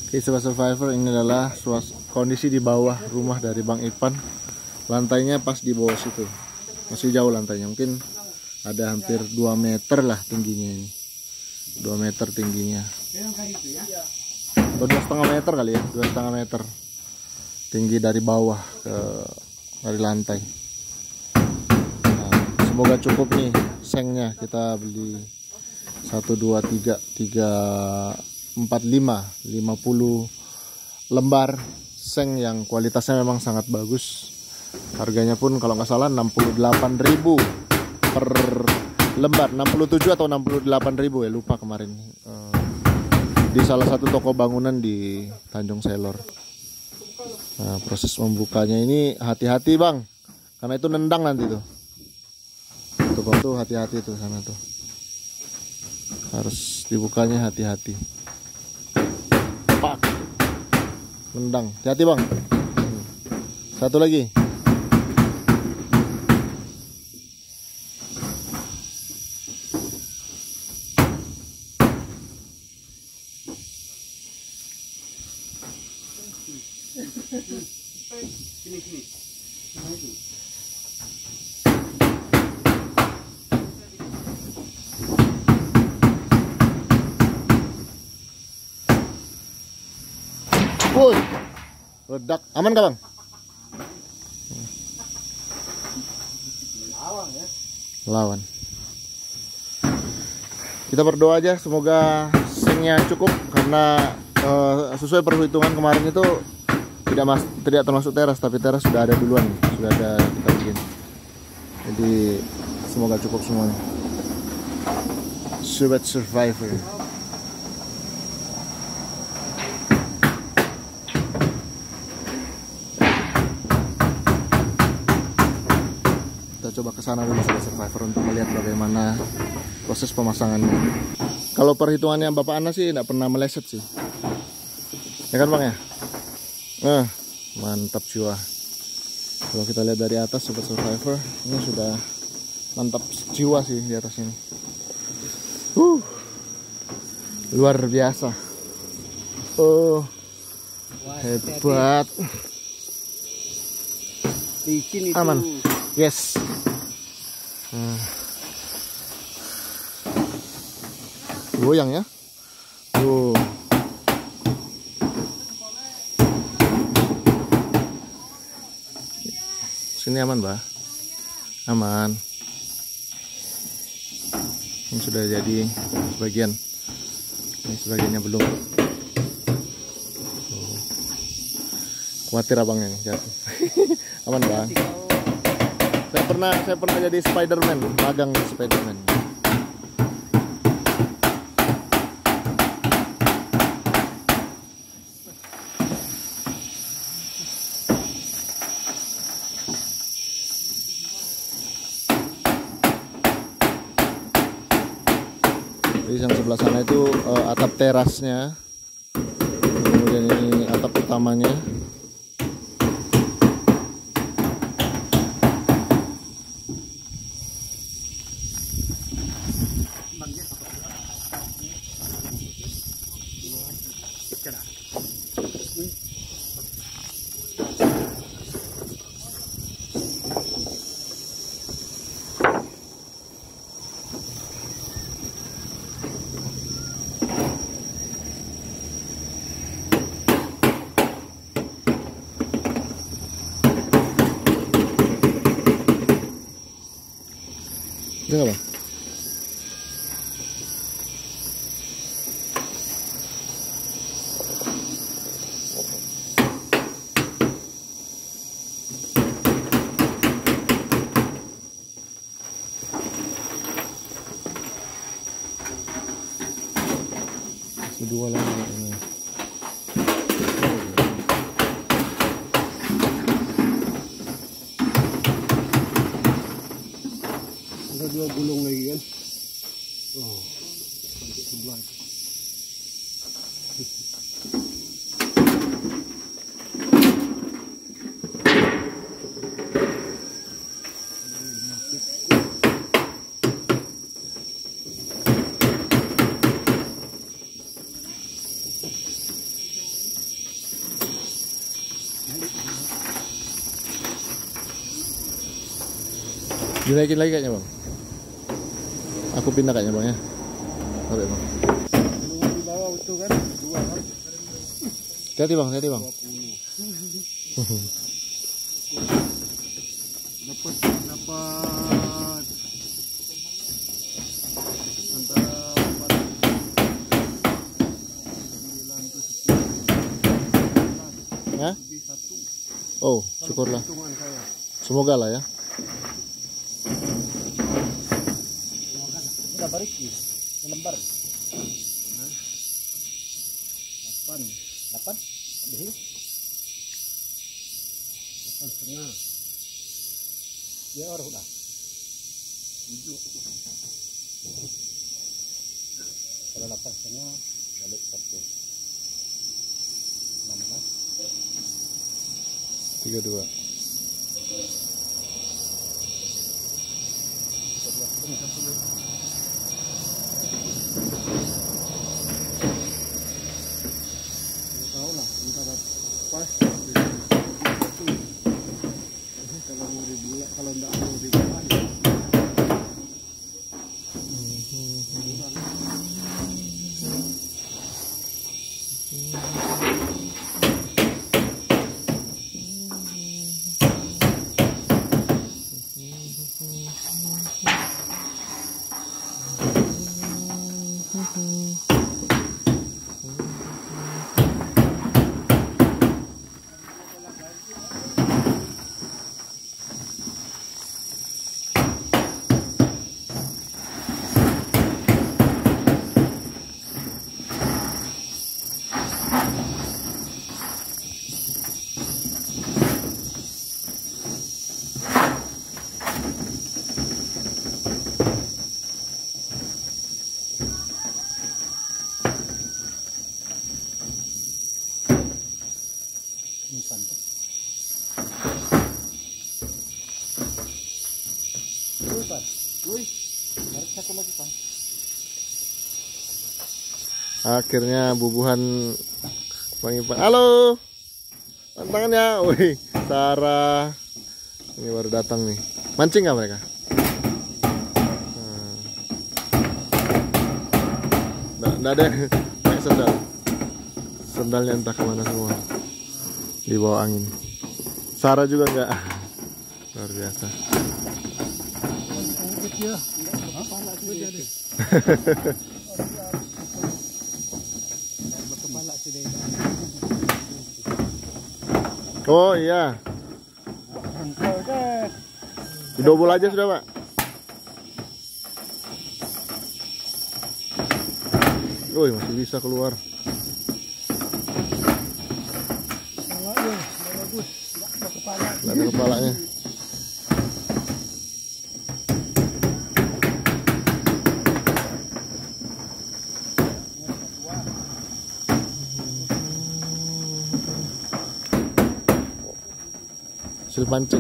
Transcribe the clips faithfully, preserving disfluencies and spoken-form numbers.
Oke, Sobat Survivor, ini adalah suas kondisi di bawah rumah dari Bang Ipan. Lantainya pas di bawah situ, masih jauh lantainya, mungkin ada hampir dua meter lah tingginya ini, dua meter tingginya, atau dua setengah meter kali ya, dua setengah meter tinggi dari bawah ke dari lantai. Nah, semoga cukup nih sengnya, kita beli satu dua tiga tiga empat lima lima puluh lembar seng yang kualitasnya memang sangat bagus. Harganya pun kalau nggak salah enam puluh delapan ribu per lembar, enam puluh tujuh atau enam puluh delapan ribu ya, lupa kemarin, di salah satu toko bangunan di Tanjung Selor. Nah, proses membukanya ini hati-hati Bang, karena itu nendang nanti tuh. Toko tuh hati-hati tuh sana tuh, harus dibukanya hati-hati. Pak, nendang, hati-hati Bang. Satu lagi. Sini sini. Woi, ledak, aman gak Bang? Lawan ya. Lawan. Kita berdoa aja semoga sengnya cukup, karena uh, sesuai perhitungan kemarin itu tidak mas tidak termasuk teras, tapi teras sudah ada duluan, sudah ada kita bikin. Jadi semoga cukup semuanya. Sobat Survivor. Coba ke sana dulu Sobat Survivor untuk melihat bagaimana proses pemasangannya. Kalau perhitungannya Bapak Ana sih tidak pernah meleset sih, ya kan Bang ya? Nah, mantap jiwa. Kalau kita lihat dari atas Sobat Survivor, ini sudah mantap jiwa sih di atas ini. Uh, luar biasa. Oh, hebat. Licin itu. Aman. Yes. Hmm. Goyang ya. Tuh. Sini aman, Mbak. Aman. Ini sudah jadi sebagian. Ini sebagiannya belum. Tuh. Khawatir abangnya nih jatuh. Aman, Bang. Saya pernah saya pernah jadi Spiderman, magang Spiderman. Jadi yang sebelah sana itu uh, atap terasnya, kemudian ini atap utamanya. Udah nggak Bang? Kedua lagi ini. Ada dua gulung lagi kan. Oh, sebelah. Dinaikin lagi kayaknya bang. Aku pindah kayaknya bang ya. Oke bang. Di bawah itu kan dua kan. Hati bang, hati bang. Dapat dapat antara empat sembilan ke sepuluh Hah? lebih satu. Oh, syukurlah. Hitungan saya. Semoga lah ya. Sudah balik sih. Lembar. Delapan. Delapan? Lebih. Delapan setengah. Ya orang udah. Tujuh. Kalau delapan setengah balik satu. Enam belas. Tiga dua. Tiga belas setengah satu. Tahu lah antara pas kalau mau dibuat kalau enggak mau dibuat ya. Simpan tuh. Wih, Pan. Wih. Tarik satu lagi, Pan. Akhirnya bubuhan Bang Ipan. Halo. Tantangannya. Wih, Sarah. Ini baru datang nih. Mancing nggak mereka? Hmm. Nggak, nggak ada kayak sendal. Sendalnya entah kemana semua. Di bawah angin. Sarah juga enggak. Luar biasa. Oh iya. Didobol aja sudah, Pak. Woi, masih bisa keluar. Nggak ada kepalanya. Hasil pancing.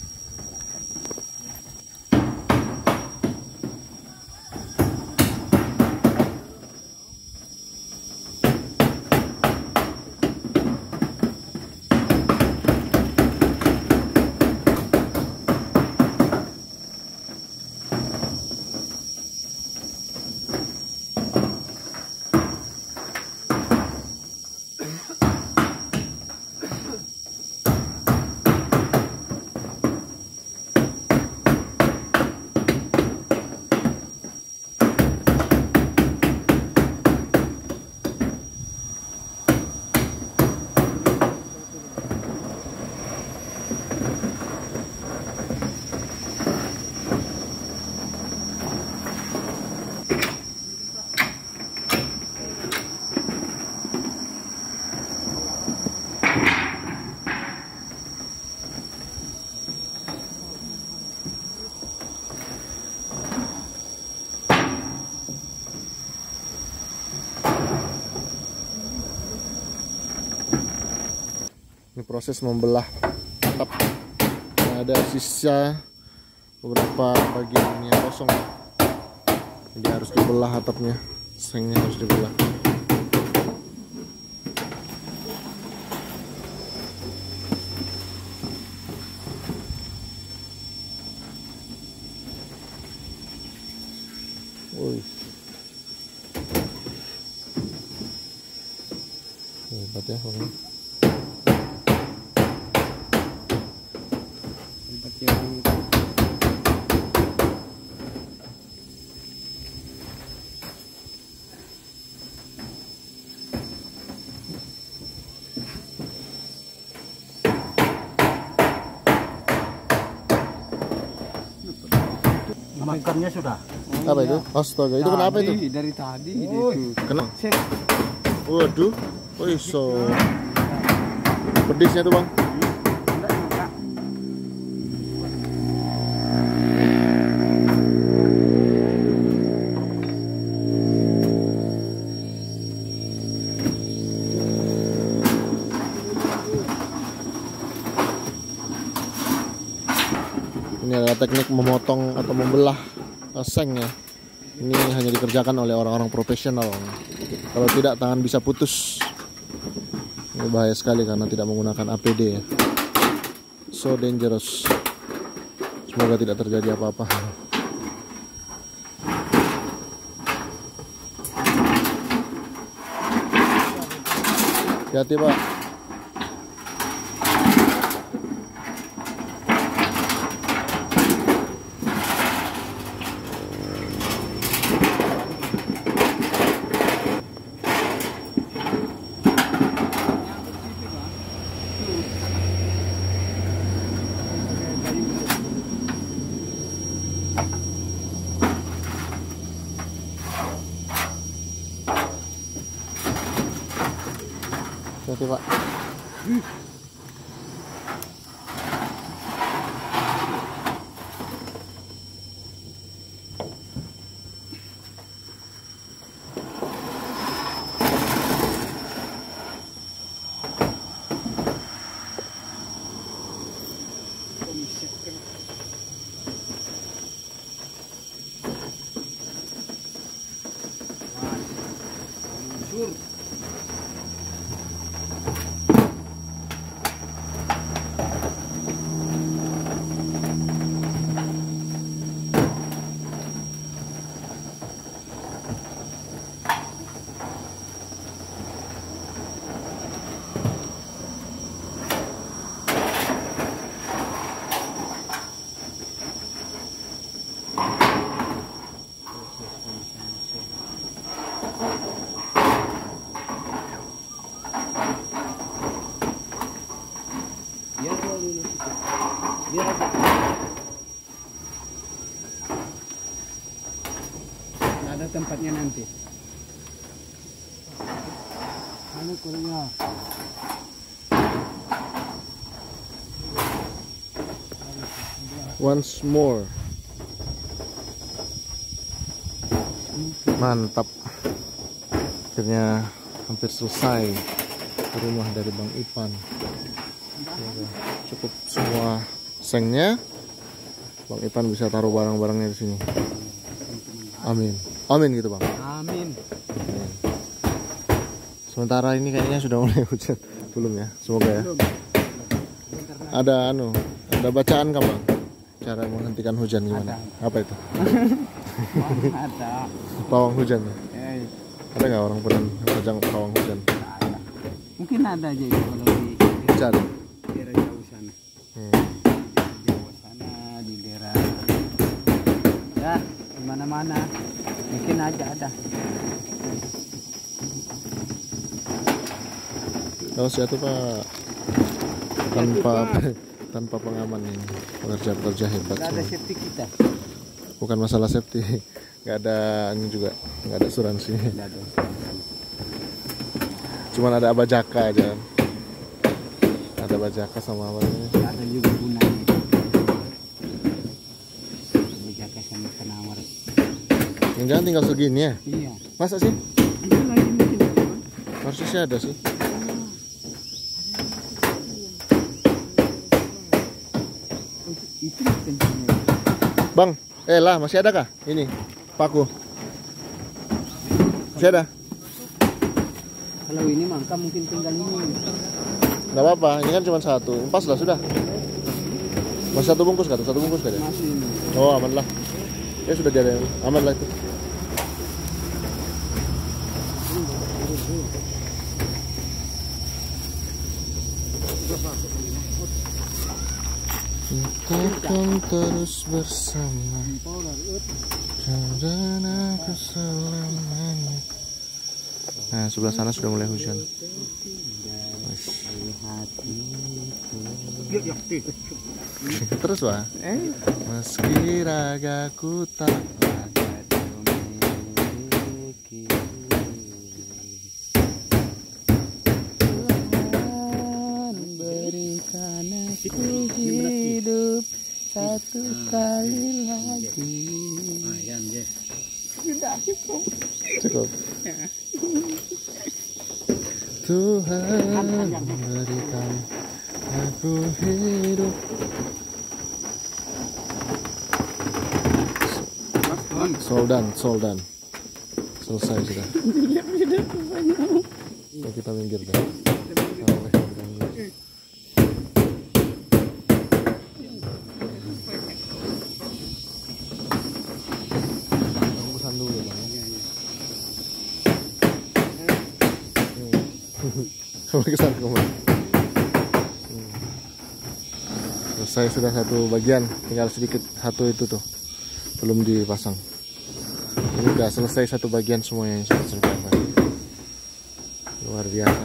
Ini proses membelah atap. Ada sisa beberapa bagian yang kosong. Jadi harus dibelah atapnya. Sengnya harus dibelah. Hebat ya Bang. Tempat yang makannya sudah. Apa itu? Astaga, itu kenapa itu? Tadi, dari tadi Oh, itu. Kenapa? Sip. Waduh. Oh iso. Pedisnya tuh Bang. Enggak, enggak. Ini adalah teknik memotong atau membelah uh, seng ya. Ini hanya dikerjakan oleh orang-orang profesional. Kalau tidak tangan bisa putus. Ini bahaya sekali karena tidak menggunakan A P D ya. So dangerous. Semoga tidak terjadi apa-apa. Hati-hati Pak. Hati-hati Pak. Biar aja. Nggak ada tempatnya nanti. Mana kurangnya? Once more. Mantap. Akhirnya hampir selesai rumah dari Bang Ipan. Cukup semua sengnya. Bang Ipan bisa taruh barang-barangnya di sini. Amin. Amin gitu Bang. Amin. Amin. Sementara ini kayaknya sudah mulai hujan. Belum ya? Semoga ya. Ada anu, ada bacaan kan Bang? Cara menghentikan hujan gimana? Ada. Apa itu? Ada. Pawang hujan ya? Eh, Ada nggak orang pernah pajang pawang hujan? ada. Mungkin ada aja itu kalau di Cari. daerah jauh sana. Hmm. Di Jawa sana, di daerah ya di mana-mana mungkin aja ada. Oh siapa Pak? Tanpa tanpa pengaman ini pekerja-pekerja hebat. Nggak ada semua. safety kita. Bukan masalah safety, nggak ada ini juga, nggak ada asuransi. Nggak ada. Cuman ada abajaka aja. Ada abajaka sama apa namanya? Ada juga gunanya. Menjaga sama penawar. Yang jangan tinggal segini ya? Iya. Masa sih? Ada lagi mungkin. Harusnya sih ada sih. Itu pentingnya. Bang, eh lah masih ada kah? Ini paku. Masih ada? Kalau ini mangka mungkin tinggal ini. Nggak apa-apa, ini kan cuma satu. Pas lah sudah. Masih satu bungkus kan? Satu bungkus kan ya? Masih ini. Oh aman lah. Ya sudah jadi aman lah itu. Kita akan terus bersama dan aku selamanya. Nah, sebelah sana sudah mulai hujan. Terus Pak. Meski ragaku tak berikan aku hidup satu kali lagi. Sudah cukup. Cukup. Tuhan berikan aku hidup. Soldan, soldan. Selesai sudah. Nah, kita minggir deh. Rembusan dulu Bang. Sampai ke sana kembali. Selesai sudah satu bagian, tinggal sedikit satu itu tuh belum dipasang. Ini udah selesai satu bagian semuanya yang sudah selesai. Luar biasa.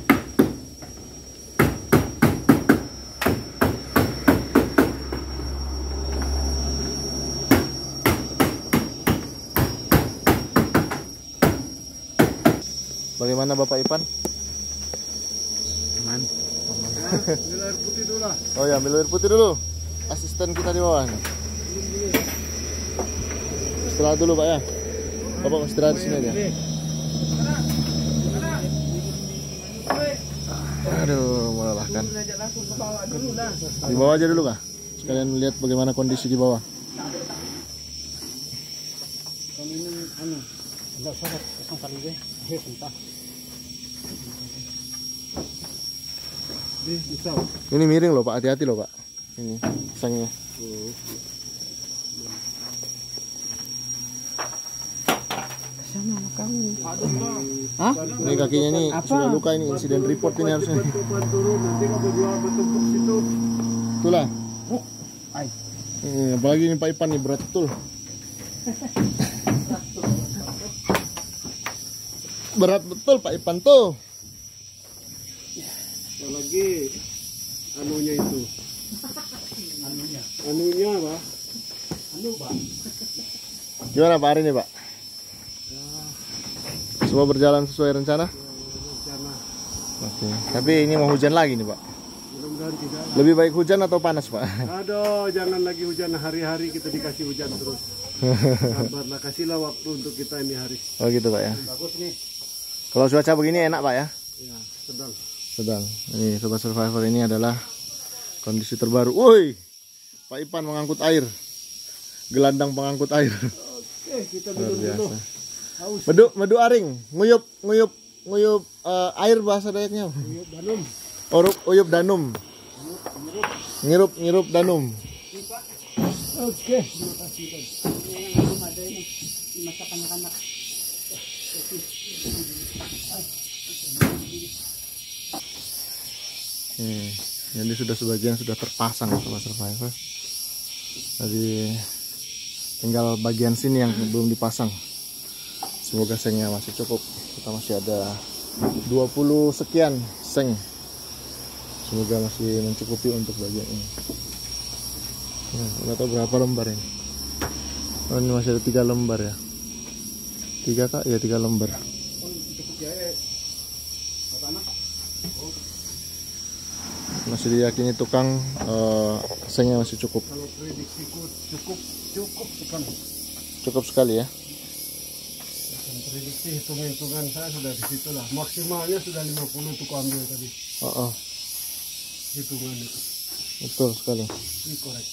Bagaimana Bapak Ipan? Aman. Ambil air putih dulu lah. Oh ya, ambil air putih dulu. Asisten kita di bawah. Istirahat dulu Pak ya. Bapak istirahat di sini aja. Aduh, melelahkan. Di bawah aja dulu Kak. Sekalian lihat bagaimana kondisi di bawah. Ini miring loh Pak, hati-hati loh Pak. Ini sengnya. Sama kamu. Hah? Ini kakinya ini Apa? sudah luka, ini insiden report ini harusnya. Turun nanti kamu jual bertumpuk situ. Itulah. Ay. Hmm, apalagi ini Pak Ipan nih berat betul. Berat betul Pak Ipan tuh. Apalagi anunya itu. Anunya. Anunya Pak. Anu Pak. Gimana Pak hari ini Pak? Semua berjalan sesuai rencana? Rencana. Oke. Tapi ini mau hujan lagi nih Pak. Mudah-mudahan tidak. Lebih baik hujan atau panas Pak? Aduh, jangan lagi hujan, hari-hari kita dikasih hujan terus. Sabarlah, kasihlah waktu untuk kita ini hari. Oh gitu Pak ya. Bagus nih. Kalau cuaca begini enak Pak ya? Ya, sedang. Sedang. Ini Sobat Survivor, ini adalah kondisi terbaru. Woi, Pak Ipan mengangkut air. Gelandang pengangkut air. Oke, kita Luar minum dulu. biasa. Haus. Medu, medu aring, nguyup, nguyup, nguyup eh, air bahasa Dayaknya. Yuk, Danum. Orup, uyup danum. Ngirup, ngirup danum. Oke, terima kasih. Yang ada ini masak anak-anak. Hmm, jadi sudah sebagian sudah terpasang Sobat Survivor. Jadi tinggal bagian sini yang belum dipasang. Semoga sengnya masih cukup. Kita masih ada dua puluh sekian seng. Semoga masih mencukupi untuk bagian ini. Nah, nggak tahu berapa lembar ini. Oh, ini masih ada tiga lembar ya. Tiga kak? Ya tiga lembar. Masih diyakini tukang uh, sengnya masih cukup. Kalau prediksiku cukup, cukup sekali. Cukup sekali ya. Dan prediksi hitung-hitungan saya sudah di situ lah. Maksimalnya sudah lima puluh untuk ambil tadi. Oh, oh. Hitungan itu. Betul sekali. Ini korek.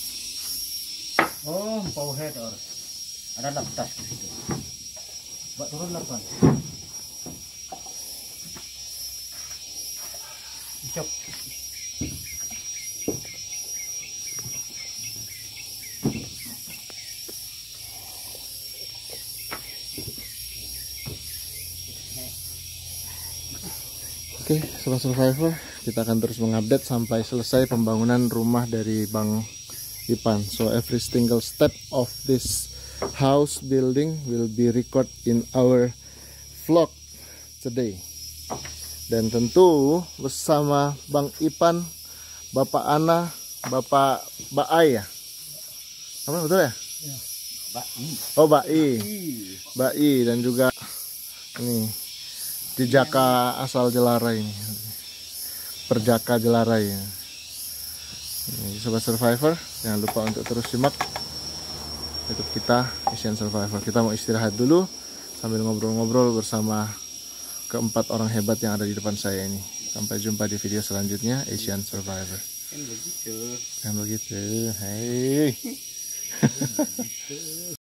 Oh, power head or ada laptas di situ. Buat turun delapan. Cok. Oke, Sobat Survivor, kita akan terus mengupdate sampai selesai pembangunan rumah dari Bang Ipan. So every single step of this house building will be record in our vlog today. Dan tentu bersama Bang Ipan, Bapak Ana, Bapak Baai ya? Apa betul ya? Ya. Bai. Oh Bai, Bai dan juga ini Dijaka asal Jelarai ini, Perjaka Jelarai. Ini sobat survivor, jangan lupa untuk terus simak YouTube kita Asian Survivor. Kita mau istirahat dulu sambil ngobrol-ngobrol bersama keempat orang hebat yang ada di depan saya ini. Sampai jumpa di video selanjutnya Asian Survivor. Kan begitu. Kan begitu. Hei.